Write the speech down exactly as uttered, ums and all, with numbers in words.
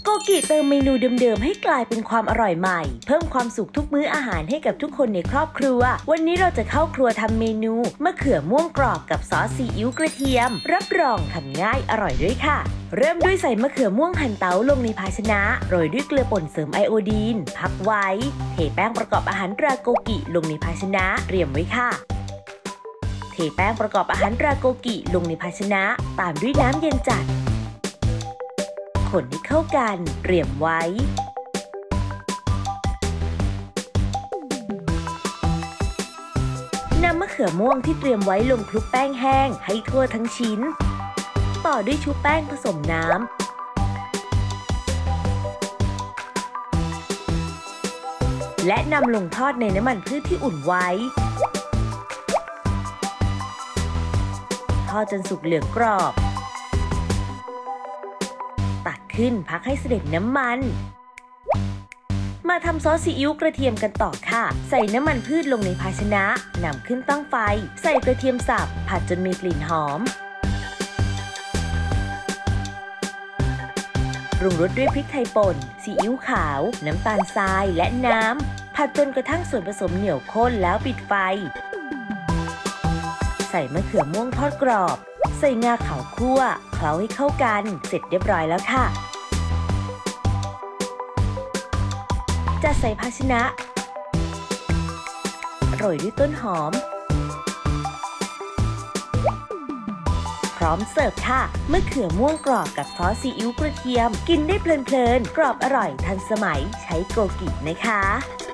โกกิเติมเมนูเดิมๆให้กลายเป็นความอร่อยใหม่เพิ่มความสุขทุกมื้ออาหารให้กับทุกคนในครอบครัววันนี้เราจะเข้าครัวทำเมนูมะเขือม่วงกรอบกับซอสซีอิ๊วกระเทียมรับรองทำง่ายอร่อยด้วยค่ะเริ่มด้วยใส่มะเขือม่วงหั่นเต๋าลงในภาชนะโรยด้วยเกลือป่นเสริมไอโอดีนพักไว้เทแป้งประกอบอาหารตราโกกิลงในภาชนะเตรียมไว้ค่ะเทแป้งประกอบอาหารตราโกกิลงในภาชนะตามด้วยน้ำเย็นจัดคนให้เข้ากันเตรียมไว้นำมะเขือม่วงที่เตรียมไว้ลงคลุกแป้งแห้งให้ทั่วทั้งชิ้นต่อด้วยชุบแป้งผสมน้ำและนำลงทอดในน้ำมันพืชที่อุ่นไว้ทอดจนสุกเหลืองกรอบตักขึ้นพักให้เสด็จน้ำมันมาทำซอสซีอิ๊วกระเทียมกันต่อค่ะใส่น้ำมันพืชลงในภาชนะนำขึ้นตั้งไฟใส่กระเทียมสับผัดจนมีกลิ่นหอมปรุงรสด้วยพริกไทยป่นซีอิ๊วขาวน้ำตาลทรายและน้ำผัดจนกระทั่งส่วนผสมเหนียวข้นแล้วปิดไฟใส่มะเขือม่วงทอดกรอบใส่งาขาวคั่วเคล้าให้เข้ากันเสร็จเรียบร้อยแล้วค่ะจัดใส่ภาชนะโรยด้วยต้นหอมพร้อมเสิร์ฟค่ะมะเขือม่วงกรอบกับซอสซีอิ๊วกระเทียมกินได้เพลินๆกรอบอร่อยทันสมัยใช้โกกินะคะ